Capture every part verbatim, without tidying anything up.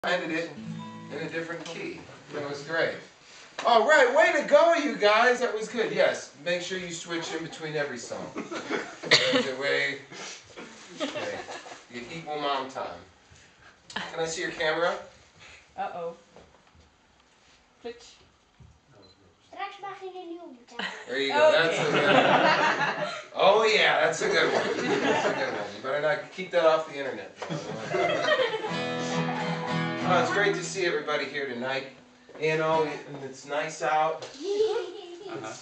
ended it in a different key. It was great. All right, way to go, you guys. That was good. Yes, make sure you switch in between every song. There's a way. Okay. You equal mom time. Can I see your camera? Uh-oh. Switch. There you go. Okay. That's a good one. Oh yeah, that's a good one. That's a good one. You better not keep that off the internet. Oh, it's great to see everybody here tonight. You know, and it's nice out. Uh-huh.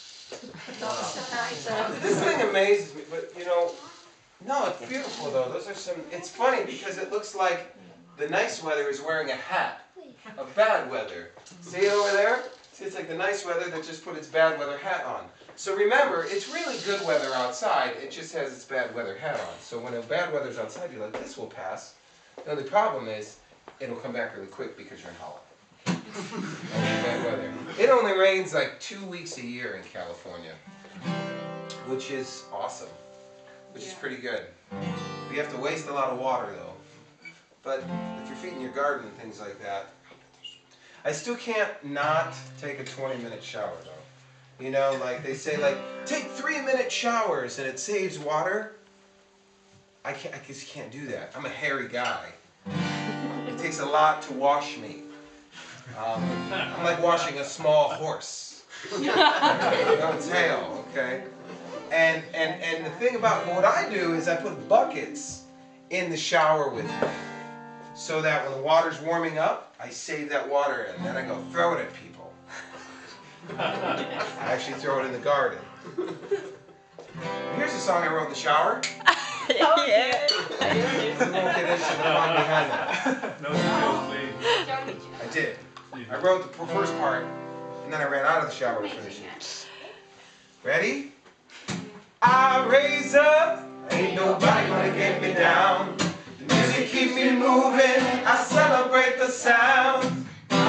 Wow. This thing amazes me, but you know, no, it's beautiful though. Those are some. It's funny because it looks like the nice weather is wearing a hat of bad weather. See it over there? See, it's like the nice weather that just put its bad weather hat on. So remember, it's really good weather outside. It just has its bad weather hat on. So when the bad weather's outside, you're like, this will pass. The only problem is, it'll come back really quick because you're in Holland. Bad weather. It only rains like two weeks a year in California, which is awesome, which is pretty good. You have to waste a lot of water though. But if you're feeding your garden and things like that, I still can't not take a twenty minute shower though. You know, like they say, like take three minute showers and it saves water. I can't. I just can't do that. I'm a hairy guy. It takes a lot to wash me. Um, I'm like washing a small horse. No tail, okay? And, and, and the thing about what I do is I put buckets in the shower with me. So that when the water's warming up, I save that water and then I go throw it at people. I actually throw it in the garden. Here's a song I wrote in the shower. Oh, yeah. We won't get into the one behind that. No details, please. I did. I wrote the first part, and then I ran out of the shower to finish it. Ready? I raise up, ain't nobody gonna get me down. The music keeps me moving, I celebrate the sound.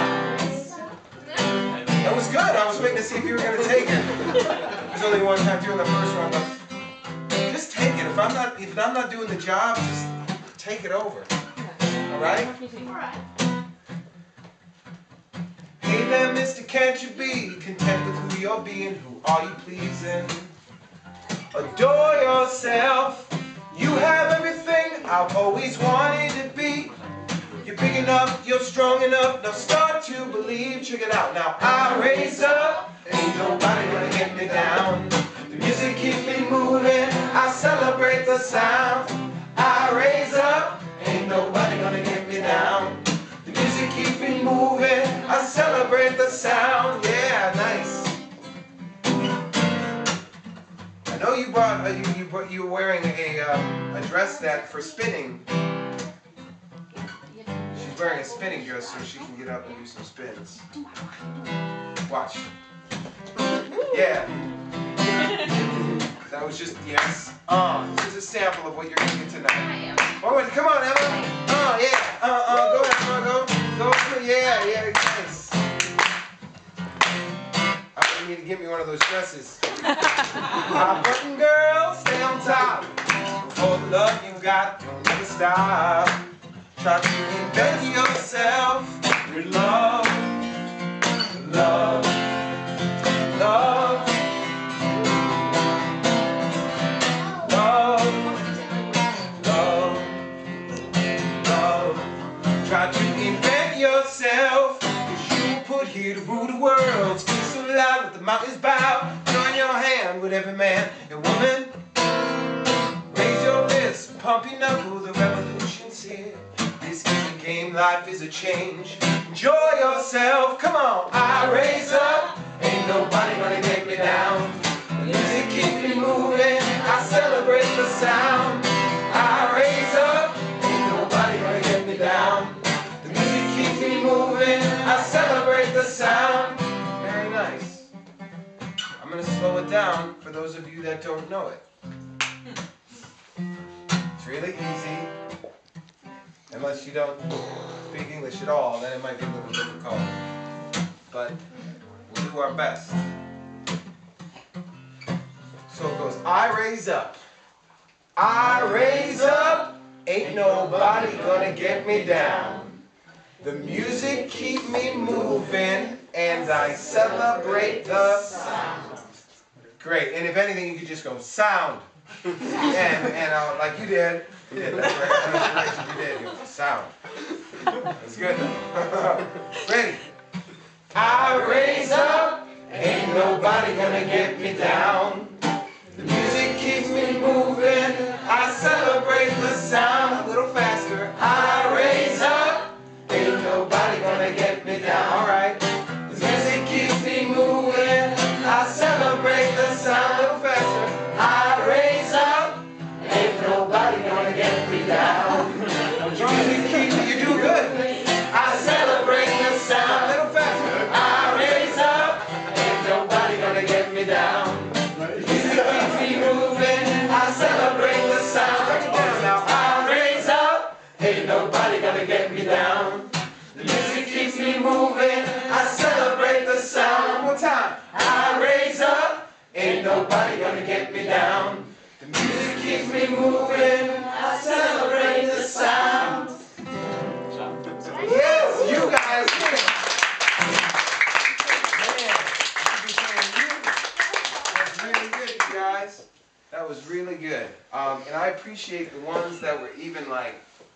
That was good. I was waiting to see if you were gonna take it. There's only one time doing the first one, but just take it. If I'm not, if I'm not doing the job, just take it over. All right? All right. Hey there, mister, can't you be content with who you're being? Who are you pleasing? Adore yourself. You have everything I've always wanted to be. You're big enough, you're strong enough. Now start to believe. Check it out. Now I raise up. Ain't nobody gonna get me down. The music keeps me moving. I celebrate the sound. I raise up. Ain't nobody gonna get me down. The music keeps me moving. I celebrate the sound. Yeah, nice. I know you brought. Uh, you you brought, you were wearing a um, a dress that for spinning. She's wearing a spinning dress so she can get up and do some spins. Watch. Yeah. That was just yes. Uh, this is a sample of what you're gonna get tonight. Oh, wait, come on, Emma. Oh yeah. Uh, uh, go ahead, Emma. Go. Go. Yeah, yeah, nice. I want you to give me one of those dresses. Hot button girl, stay on top. For the love you got, don't never stop. Try to invent yourself with love, love, love, love, love, love. Try to invent yourself, 'cause you were put here to rule the world. Speak so loud that the mountains bow. Join your hand with every man and woman. Raise your fist, pump your knuckle, the revolution's here. This is a game, life is a change. Enjoy yourself, come on. I raise up, ain't nobody gonna get me down. The music keeps me moving, I celebrate the sound. I raise up, ain't nobody gonna get me down. The music keeps me moving, I celebrate the sound. Very nice. I'm gonna slow it down for those of you that don't know it. It's really easy. Unless you don't speak English at all, then it might be a little difficult. But we'll do our best. So it goes, I raise up. I raise up. Ain't nobody gonna get me down. The music keep me moving, and I celebrate the sound. Great, and if anything, you could just go sound. and and uh, like you did. You did, that's right. That's right. You did. You did. Sound. That's good. Ready? I raise up, ain't nobody gonna get me down. The music keeps me moving, I celebrate the sound. A little faster. I raise up, ain't nobody gonna get me down. All right. The music keeps me moving, I celebrate the sound. A little faster. I raise up, ain't nobody gonna get me down. The music keeps me, you do good. I celebrate the sound. A little faster. I raise up, ain't nobody gonna get me down. The music keeps me moving, I celebrate the sound. Break it down now. I raise up, ain't nobody gonna get me down. The music keeps me moving, I celebrate the sound. One more time. I raise up, ain't nobody gonna get me down. The music keeps me moving, I celebrate the sound. Yes, you guys did it. Man, you. That's really good, you guys. That was really good. Um, and I appreciate the ones that were even like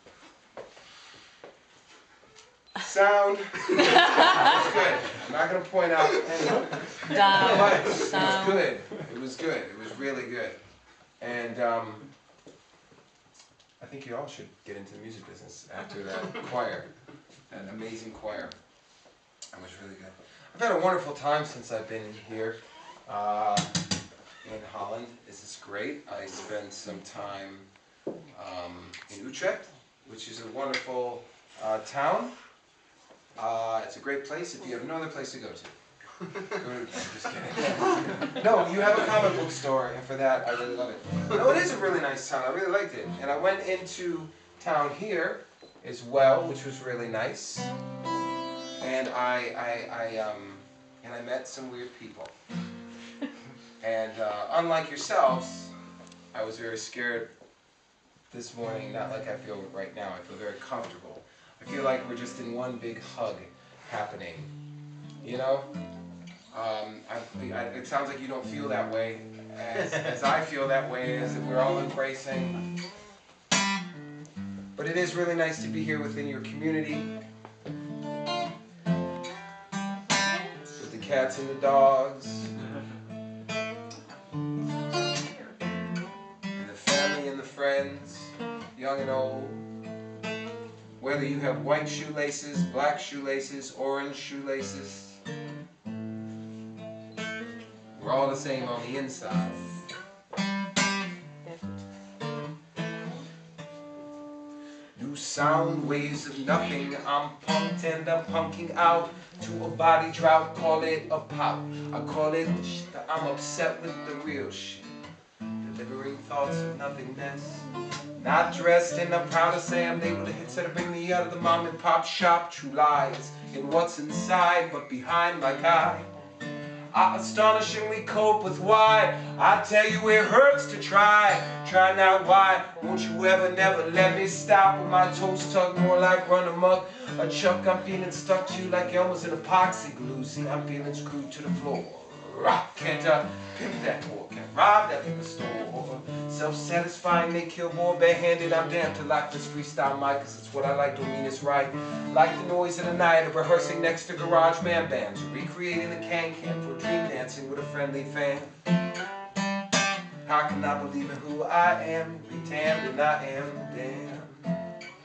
sound. That was good. I'm not going to point out any. Down. But it was Sound. good. It was good. It was really good. And um, I think you all should get into the music business after that choir. That amazing choir. That was really good. I've had a wonderful time since I've been here uh, in Holland. This is great. I spent some time um, in Utrecht, which is a wonderful uh, town. Uh, it's a great place if you have no other place to go to. Go to I'm just kidding. No, you have a comic book store, and for that, I really love it. No, it is a really nice town. I really liked it. And I went into town here as well, which was really nice. And I, I, I, um, and I met some weird people. And uh, unlike yourselves, I was very scared this morning. Not like I feel right now. I feel very comfortable. I feel like we're just in one big hug happening. You know? Um, I, I, it sounds like you don't feel that way, as, as I feel that way, as we're all embracing. But it is really nice to be here within your community, with the cats and the dogs, and the family and the friends, young and old. Whether you have white shoelaces, black shoelaces, orange shoelaces, we're all the same on the inside. New sound waves of nothing. I'm punked and I'm punking out to a body drought. Call it a pop. I call it the shit that I'm upset with, the real shit. Delivering thoughts of nothingness. Not dressed and I'm proud to say I'm able to hit to bring me out of the mom and pop shop. True lies in what's inside, but behind my guy. I astonishingly cope with why. I tell you it hurts to try. Try not why. Won't you ever never let me stop with my toes tucked more like run amok. A chuck I'm feeling stuck to like Elmer's in epoxy glue. See I'm feeling screwed to the floor. Rock can't uh, pimp that whore. Can't rob that liquor store. Self-satisfying, they kill more barehanded. I'm damn to lock this freestyle mic, cause it's what I like, don't mean it's right. Like the noise of the night of rehearsing next to garage band bands, recreating the can-can for dream dancing with a friendly fan. How can I believe in who I am? Pretend and I am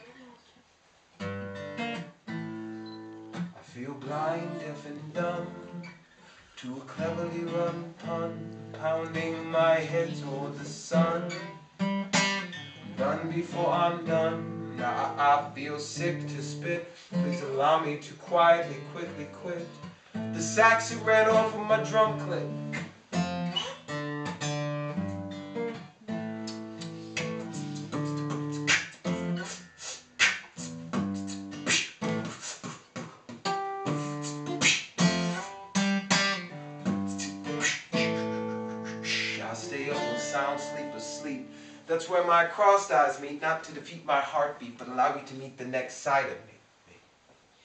damn. I feel blind, deaf and dumb to a cleverly run pun, pounding my head toward the sun. Done before I'm done. Now I, I feel sick to spit. Please allow me to quietly, quickly quit the sax that ran off of my drum clip. Sound, sleep, asleep. That's where my crossed eyes meet, not to defeat my heartbeat, but allow me to meet the next side of me.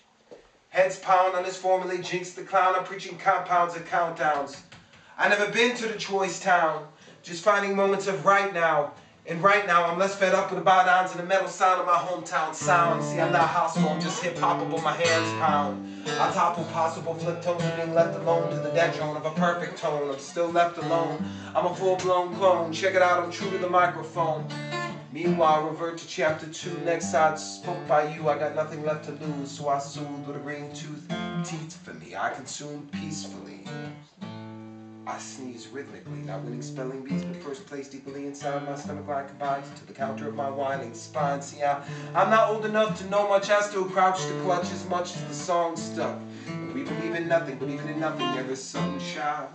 Heads pound on his formerly jinx the clown. I'm preaching compounds and countdowns. I never been to the choice town, just finding moments of right now. And right now I'm less fed up with the bow downs and the metal sound of my hometown sound. See, I'm not hostile, I'm just hip-hoppable, my hands pound. I topple possible flip tones of being left alone to the detriment of a perfect tone. I'm still left alone, I'm a full-blown clone. Check it out, I'm true to the microphone. Meanwhile, revert to chapter two. Next side spoke by you, I got nothing left to lose. So I soothe with a green tooth. Teeth for me, I consume peacefully. I sneeze rhythmically, not winning spelling bees, but first place deeply inside my stomach line combines to the counter of my whining spine. See, I, I'm not old enough to know much, I still crouch to clutch as much as the song stuck. And we believe in nothing, but even in nothing there is sunshine.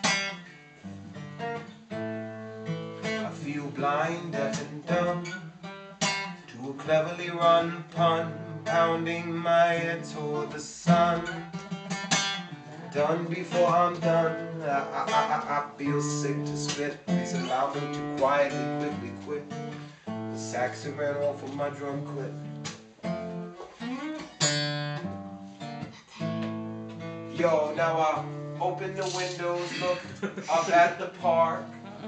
I feel blind, deaf and dumb to a cleverly run pun, pounding my head toward the sun. Done before I'm done, I, I, I, I feel sick to spit. Please allow me to quietly, quickly quit. The saxon ran off of my drum clip. Yo, now I open the windows, look up at the park.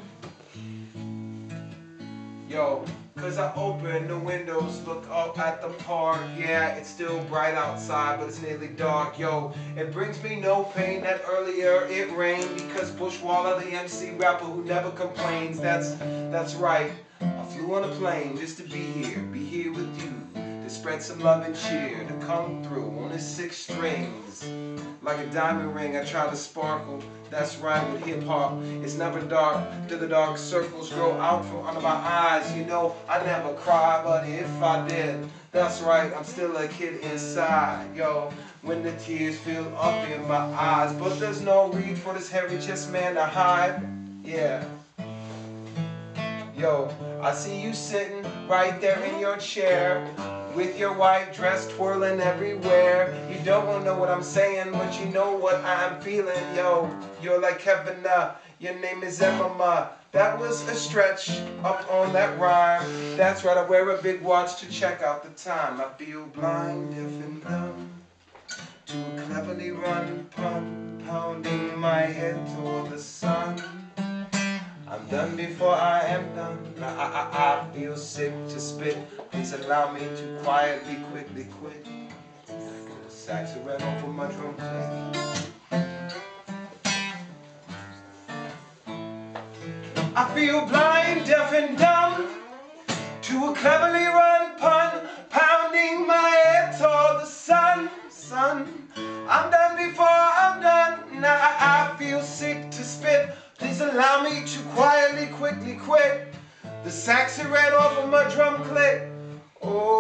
Yo, cause I open the windows, look up at the park. Yeah, it's still bright outside, but it's nearly dark. Yo, it brings me no pain that earlier it rained, because Bushwaller, the M C rapper who never complains. That's, that's right, I flew on a plane just to be here, be here with you, to spread some love and cheer, to come through on his six strings. Like a diamond ring, I try to sparkle. That's right, with hip-hop, it's never dark till the dark circles grow out from under my eyes. You know, I never cry, but if I did, that's right, I'm still a kid inside. Yo, when the tears fill up in my eyes, but there's no need for this hairy-chested man to hide. Yeah. Yo, I see you sitting right there in your chair, with your white dress twirling everywhere. You don't wanna know what I'm saying, but you know what I'm feeling. Yo, you're like Kevin, uh, your name is Emma. That was a stretch up on that rhyme. That's right, I wear a big watch to check out the time. I feel blind, deaf and dumb to a cleverly run pun, pounding my head toward the sun. I'm done before I am done. I, I, I feel sick to spit. Please allow me to quietly, quickly quit. The sax are red off of my drum click. I feel blind, deaf and dumb to a cleverly run pun, pounding my head toward the sun. Sun, I'm done before I'm done. Now I, I feel sick to spit. Please allow me to quietly, quickly quit. The sax are red off of my drum click. Oh.